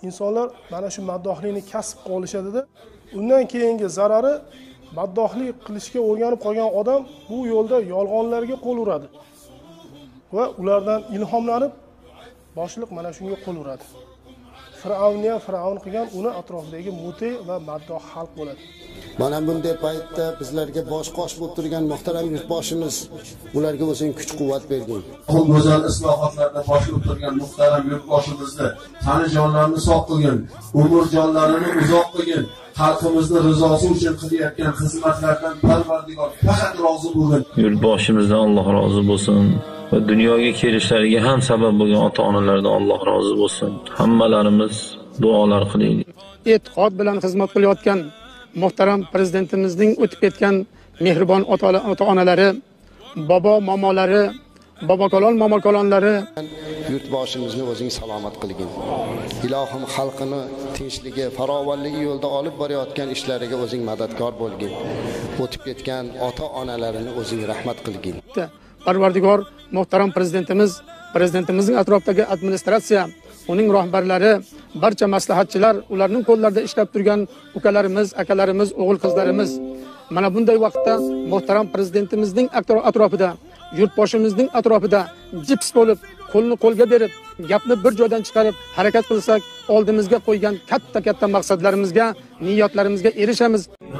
insonlar mana shu maddohlikni kasb qilib olishadi-da. Undan keyingi zarari maddohlik qilishga o'rganib qolgan odam bu yo'lda yolg'onlarga qo'l uradi va ulardan ilhomlanib boshliq mana shunga qo'l uradi. Fir'avnni ham fir'avn qilgan, uni atrofidagi mute va maddoh xalq bo'ladi. Mana bunday paytda bizlarga bosh-qosh bo'lib turgan muhtaram yurtboshimiz ularga o'zing kuch-quvvat bergin. Bu go'zal islohotlarda boshliq turgan muhtaram yurtboshimizni tani jonlarini sog' qilgin, umr jonlarini uzoq qilgin. Xalqimizni rizosi uchun qilayotgan xizmatlardan Parvardigor faqat rozi bo'lgin. Yurtboshimizdan Alloh rozi bo'lsin va dunyoga kelishlariga ham sabab bo'lgan ota-onalardan Alloh rozi bo'lsin. Hammalarimiz duolar qilaylik. E'tiqod bilan xizmat qilayotgan muhtaram prezidentimizning o'tib ketgan mehribon ota-onalari, bobo momolari, bobokalon momokalonlari, Yurtboshimizni o'zing salomat qilgin. Ilohim xalqini tinchligi, farovonligi yo'lda olib borayotgan ishlariga o'zing madadkor bo'lgin. O'tib ketgan ota-onalarini o'zing rahmat qilgin. Parvardigor muhtaram prezidentimizning atrofidagi administratsiya, uning rahbarlari, barcha maslahatchilar, ularning qo'llarida ishlab turgan ukalarimiz, akalarimiz, o'g'il qizlarimiz mana bunday vaqtda muhtaram prezidentimizning atrofida, yurtboshimizning atrofida jips bo'lib, qo'lni qo'lga berib, gapni bir joydan chiqarib harakat qilsak, oldimizga qo'ygan katta maqsadlarimizga, niyatlarimizga erishamiz.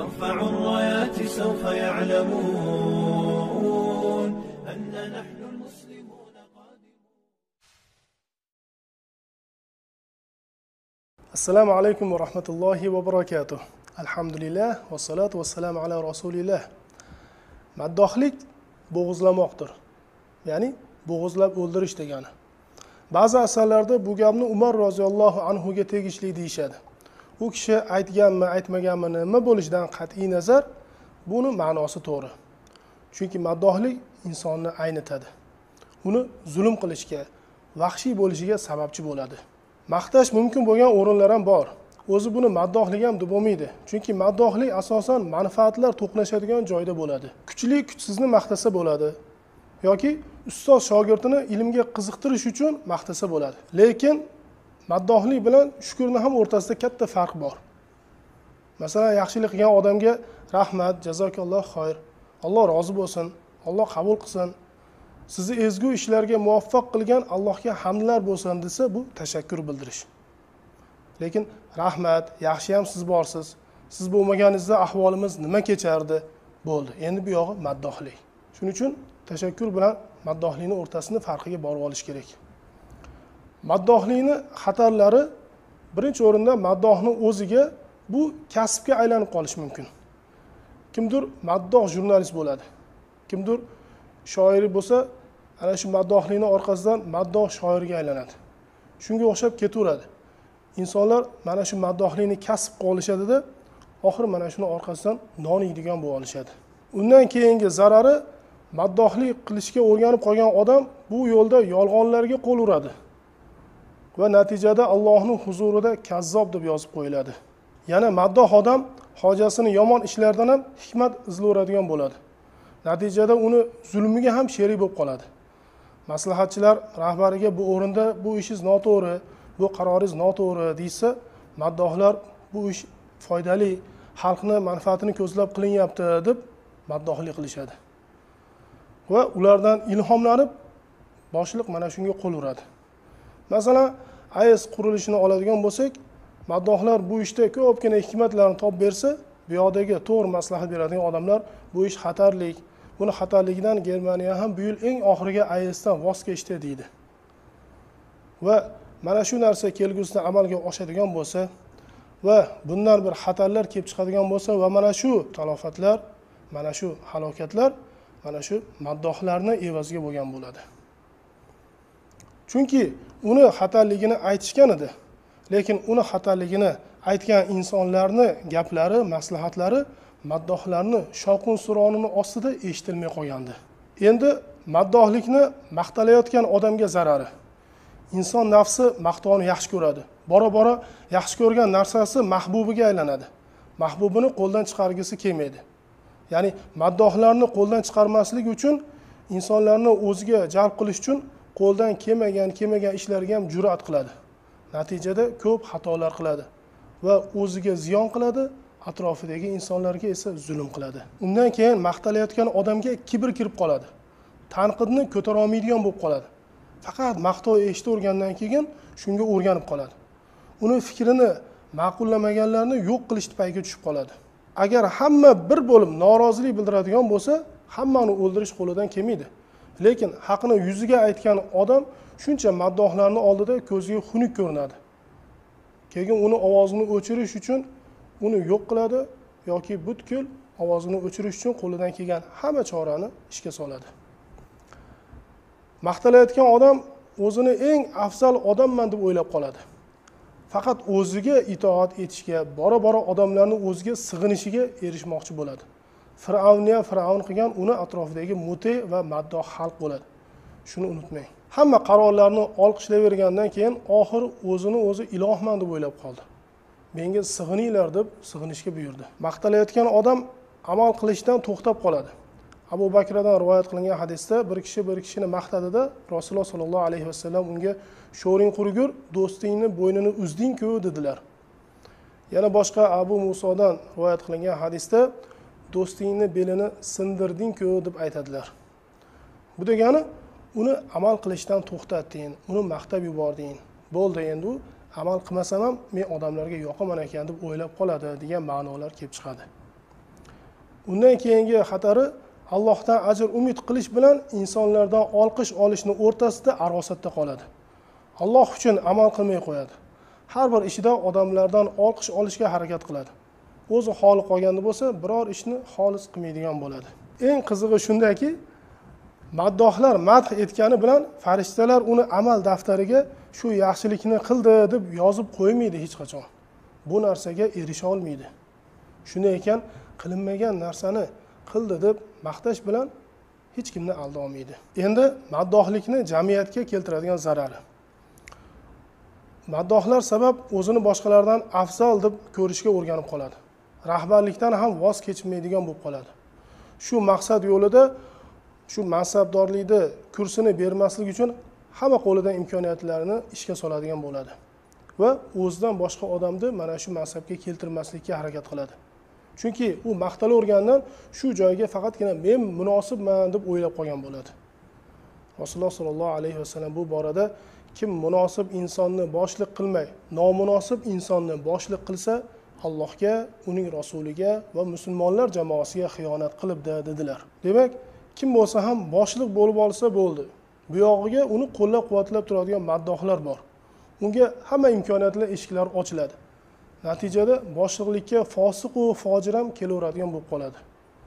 Assalomu alaykum va rahmatullohi va barakatuh. Alhamdulillah va salatu va salam ala rasulillah. Maddohlik bo'g'izlamoqdir. Ya'ni bo'g'izlab o'ldirish degani. Ba'zi asarlarda bu gapni Umar roziyallohu anhu ga tegishli deyshadi. U kishi aytganmi, aytmaganmi, nima bo'lishidan qat'iy nazar, buni ma'nosi to'g'ri. Chunki maddohlik insonni aynitadi. Uni zulm qilishga, vahshiy bo'lishiga sababchi bo'ladi. Maqtash mumkin bo'lgan o'rinlar ham bor. O'zi buni maddohlik ham deb bo'lmaydi. Chunki maddohlik asosan manfaatlar to'qnashadigan joyda bo'ladi. Kuchli kuchsizni maqtasa bo'ladi yoki ustoz shogirdini ilmga qiziqtirish uchun maqtasa bo'ladi. Lekin maddohlik bilan shukrning ham o'rtasida katta farq bor. Masalan, yaxshilik qilgan odamga rahmat, jazokalloh xoir, Alloh rozi bo'lsin, Alloh qabul qilsin, sizni ezgu ishlarga muvaffaq qilgan Allohga hamdlar bo'lsin desa, bu tashakkur bildirish. Lekin rahmat, yaxshi ham siz borsiz. Siz bo'lmaganingizda ahvolimiz nima kechardi? Bo'ldi. Endi bu yog'i maddohlik. Shuning uchun tashakkur bilan maddohlikning o'rtasini farqiga borib olish kerak. Maddohlikning xatarlari birinchi o'rinda maddohni o'ziga bu kasbga aylanib qolish mumkin. Kimdir maddoh jurnalist bo'ladi. Kimdir shoiri bo'lsa, ana shu maddohlikning orqasidan maddoh shoirga aylanadi. Shunga o'xshab ketaveradi. İnsanlar mana shu maddohlikni kasb qilib olishadi-da, oxir mana shuni orqasidan non yeydigan bo'lib olishadi. Undan keyingi zarari maddohlik qilishga o'rganib qolgan odam bu yo'lda yolg'onlarga qo'l uradi va natijada Allohning huzurida kazzob deb yozib qo'yiladi. Yana maddoh odam hojasini yomon ishlardan ham hikmat izlayveradigan bo'ladi. Natijada uni zulmiga ham sherik bo'lib qoladi. Maslahatchilar rahbariga bu o'rinda bu ishingiz noto'g'ri, bu qaroringiz noto'g'ri deysa, maddohlar bu ish foydali, xalqning manfaatini ko'zlab qilinyapti deb maddohlik qilishadi. Va ulardan ilhomlanib boshliq mana shunga qo'l uradi. Masalan, AES qurilishini oladigan bo'lsak, maddohlar bu ishda ko'pgina hikmatlarni topib bersa, bu yoqdagi to'g'ri maslahat beradigan odamlar bu ish xatarlik, buni xatarligidan Germaniya ham bu yil eng oxiriga AESdan voz kechdi deydi. Va mana shu narsa kelgusida amalga oshadigan bo'lsa va bundan bir xatarlar kelib chiqadigan bo'lsa va mana shu talofatlar, mana shu halokatlar mana shu maddohlarni evaziga bo'lgan bo'ladi. Chunki uni xatarligini aytishgan edi. Lekin uni xatarligini aytgan insonlarning gaplari, maslahatlari maddohlarni shovqin suronining ostida eshitilmay qolgandi. Endi maddohlikni maqtalayotgan odamga zarari. İnson nafsi maqtovni yaxshi ko'radi. Bora-bora yaxshi ko'rgan narsasi mahbubiga aylanadi. Mahbubini qo'ldan chiqargisi kelmaydi. Ya'ni maddohlarni qo'ldan chiqarmaslik uchun insonlarni o'ziga jalb qilish uchun qo'ldan kelmagan ishlarga ham jur'at qiladi. Natijada ko'p xatolar qiladi va o'ziga ziyon qiladi, atrofidagi insonlarga esa zulm qiladi. Undan keyin maqtalayotgan odamga kibr kirib qoladi. Tanqidni ko'tara olmaydigan bo'lib qoladi. Faqat maqtov eshitavergandan keyin shunga o'rganib qoladi. Uni fikrini ma'qullamaganlarni yo'q qilish payiga tushib qoladi. Agar hamma bir bo'lib norozilik bildiradigan bo'lsa, hammani o'ldirish qo'lidan kelmaydi. Lekin haqni yuziga aytgan odam shuncha maddohlarning oldida ko'ziga xunuk ko'rinadi. Keyin uni ovozini o'chirish uchun uni yo'q qiladi yoki butkul ovozini o'chirish uchun qo'lidan kelgan hamma chorani ishga soladi. Maqtalayotgan odam o'zini eng afzal odamman deb o'ylab qoladi. Faqat o'ziga itoat etishga, bora-bora odamlarning o'ziga sig'inishiga erishmoqchi bo'ladi. Fir'avnni fir'avn qilgan uni atrofidagi muti va maddoh xalq bo'ladi. Shuni unutmang. Hamma qarorlarni olqishlayvergandan keyin oxir o'zini o'zi ilohman deb o'ylab qoldi. Menga sig'ininglar deb sig'inishga buyurdi. Maqtalayotgan odam amal qilishdan to'xtab qoladi. Abu Bakrdan rivoyat qilingan hadisda bir kishini maqtadida Rasululloh sollallohu alayhi vasallam unga sho'ring qurigur, do'stingni bo'ynini uzding-ku dedilar. Yana boshqa Abu Musodan rivoyat qilingan hadisda do'stingni belini sindirding-ku deb aytadilar. Bu degani uni amal qilishdan to'xtatding, uni maqtab yubording. Bo'ldi, endi u amal qilmasam ham men odamlarga yoqaman ekan deb o'ylab qoladi degan ma'nolar kelib chiqadi. Undan keyingi xatari Allohdan ajr umid qilish bilan insonlardan olqish olishni o'rtasida arosatda qoladi. Alloh uchun amal qilmay qo'yadi. Har bir ishida odamlardan olqish olishga harakat qiladi. O'zi holi qolganda bo'lsa, biror ishni xolis qilmaydigan bo'ladi. Eng qizig'i shundaki, maddohlar madh etgani bilan farishtalar uni amal daftariga shu yaxshilikni qildi deb yozib qo'ymaydi hech qachon. Bu narsaga erisha olmaydi. Shunday ekan, qilinmagan narsani qildi deb maqtash bilan hech kimni alda olmaydi. Endi maddohlikni jamiyatga keltiradigan zarari. Maddohlar sabab o'zini boshqalardan afzal deb ko'rishga o'rganib qoladi. Rahbarlikdan ham voz kechmaydigan bo'lib qoladi. Shu maqsad yo'lida shu mansabdorlikni kursini bermaslik uchun hamma qo'lidan imkoniyatlarini ishga soladigan bo'ladi va o'zidan boshqa odamni mana shu mansabga keltirmaslikka harakat qiladi. Chunki u maqtalavergandan shu joyga faqatgina men munosibman deb o'ylab qolgan bo'ladi. Rasululloh sollallohu alayhi vasallam bu borada kim munosib insonni boshliq qilmay, nomunosib insonni boshliq qilsa, Allohga, uning rasuliga va musulmonlar jamoasiga xiyonat qilibdi dedilar. Demak, kim bo'lsa ham boshliq bo'lib olsa bo'ldi. Bu yog'iga uni qo'llab-quvvatlab turadigan maddohlar bor. Unga hamma imkoniyatlar eshiklari ochiladi. Natijada boshliqlikka fosiq va fojir ham kelaveradigan bo'lib qoladi.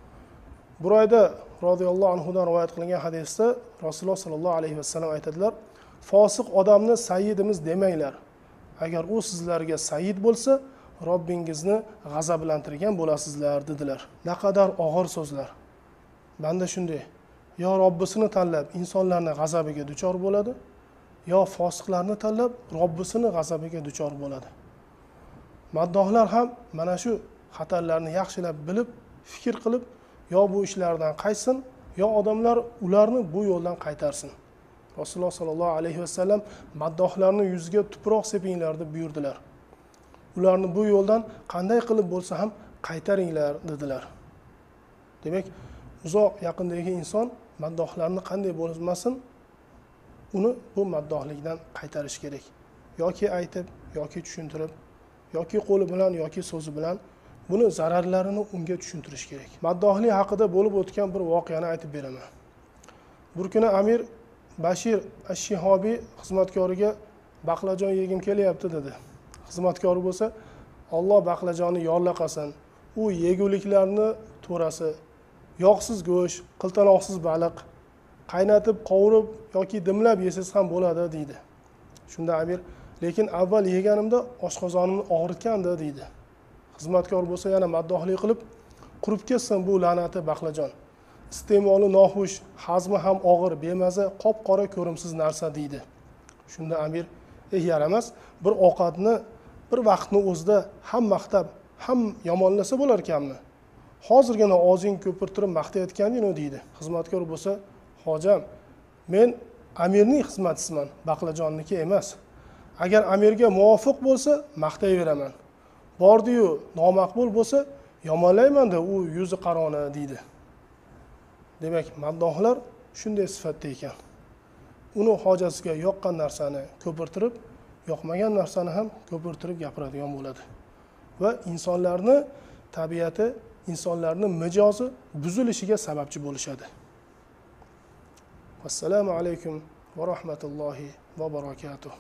Burayda radhiyallohu anhu dan rivoyat qilingan hadisda Rasululloh sollallohu alayhi vasallam aytadilar: "Fosiq odamni sayyidimiz demanglar. Agar u sizlarga sayyid bo'lsa, Robbingizni g'azablantirgan bo'lasizlar" dedilar. Naqadar og'ir so'zlar. Banda shunday, yo Robbisini tanlab insonlarning g'azabiga duchor bo'ladi, yo fosiqlarni tanlab Robbisini g'azabiga duchor bo'ladi. Maddohlar ham mana shu xatarlarni yaxshilab bilib, fikr qilib, yo bu ishlardan qaytsin, yo odamlar ularni bu yo'ldan qaytarsin. Rasululloh sollallohu alayhi vasallam maddohlarning yuziga tuproq sepinglar deb buyurdilar. Ularni bu yo'ldan qanday qilib bo'lsa ham qaytaringlar dedilar. Demak, uzoq yaqindagi inson maddohlarni qanday bo'lmasin, uni bu maddohlikdan qaytarish kerak. Yoki aytib, yoki tushuntirib, yoki qo'li bilan yoki so'zi bilan buni zararlarini unga tushuntirish kerak. Maddohlik haqida bo'lib o'tgan bir voqeani aytib beraman. Bir kuni Amir Bashir Ash-Shihobiy xizmatkoriga baqlajon yegim kelyapti dedi. Xizmatkori bo'lsa, Alloh baqlajonni yorlaqasin. U yeguliklarni to'rasi, yog'siz go'sht, qiltanoqsiz baliq, qaynatib, qovurib yoki dimlab yesangiz ham bo'ladi deydi. Shunda Amir, lekin avval yeganimda oshqozonimni og'ritgandi deydi. Xizmatkor bo'lsa yana maddohlik qilib, qurib ketsin bu la'nati baqlajon. Iste'moli noxush, hazmi ham og'ir, bemaza, qop-qora ko'rimsiz narsa deydi. Shunda Amir, yaramas, bir ovqatni bir vaqtni o'zida ham maqtab, ham yomonlasa bo'lar ekanmi? Hozirgina og'zing ko'pirtirib maqtayotganding-ku deydi. Xizmatkor bo'lsa, hojam, men Amirning xizmatchisiman, baqlajonniki emas. agar amirga muvofiq bo'lsa maqtayveraman, bordi-yu nomaqbul bo'lsa yomonlayman-da, u yuzi qarona deydi. Demak, maddohlar shunday sifatda ekan. Uni hojasiga yoqqan narsani ko'pirtirib, yoqmagan narsani ham ko'pirtirib gapiradigan bo'ladi. Va insonlarni tabiati, insonlarning mijozi buzilishiga sababchi bo'lishadi. Assalomu alaykum va rahmatullohi va barakatuh.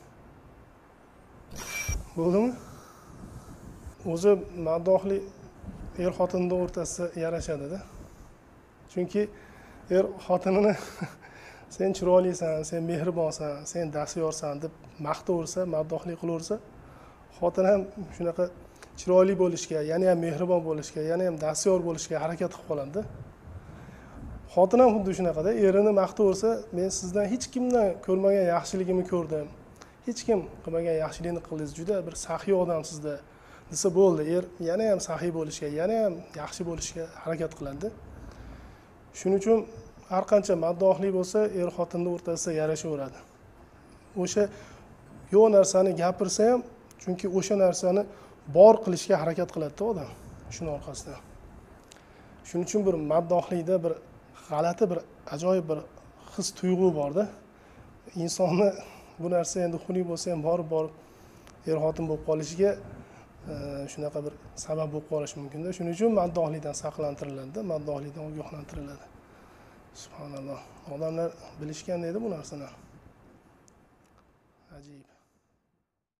Bo'ldimi? O'zi maddohlik er-xotinning o'rtasida yarashadi-da. Chunki er xotinini sen chiroylisan, sen mehribonsan, sen dastyorsan deb maqtaversa, maddohlik qilaversa, xotin ham shunaqa chiroyli bo'lishga, yana ham mehribon bo'lishga, yana ham dastyor bo'lishga harakat qilib qoladi. Xotin ham xuddi shunaqada, erini maqtaversa, men sizdan hech kimdan ko'rmagan yaxshiligimni ko'rdim. Hech kim qilmagan yaxshilikni qildingiz, juda bir saxiy odamsizda desa bo'ldi. Er yana ham saxiy bo'lishga, yana ham yaxshi bo'lishga harakat qiladi. Shuning uchun har qancha maddohlik bo'lsa, er xotinning o'rtasida yarashaveradi. O'sha yo'q narsani gapirsa ham, chunki o'sha narsani bor qilishga harakat qiladi odam shuning orqasidan. Shuning uchun bir maddohlikda bir g'alati, bir ajoyib bir his tuyg'u borda. Insonni bu narsa endi xunuk bo'lsa ham borib er xotin bo'lib qolishiga shunaqa bir sabab bo'lib qolishi mumkin-da. Shuning uchun maddohlikdan saqlantiriladi, maddohlikdan ogohlantiriladi. Subhanalloh. Odamlar bilishgan edi bu narsani. Ajib.